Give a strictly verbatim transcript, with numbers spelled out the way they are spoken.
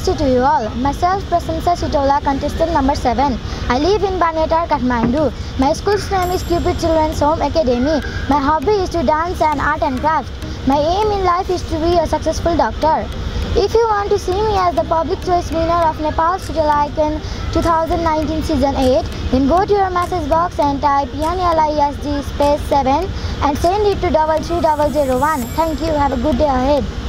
Namaste to you all. Myself Prashamsa Sitaula, contestant number seven. I live in Banetar, Kathmandu. My school's name is Cupid Children's Home Academy. My hobby is to dance and art and craft. My aim in life is to be a successful doctor. If you want to see me as the public choice winner of Nepal Serial Icon twenty nineteen season eight, then go to your message box and type N L I S G space seven and send it to double three double zero one. Thank you. Have a good day ahead.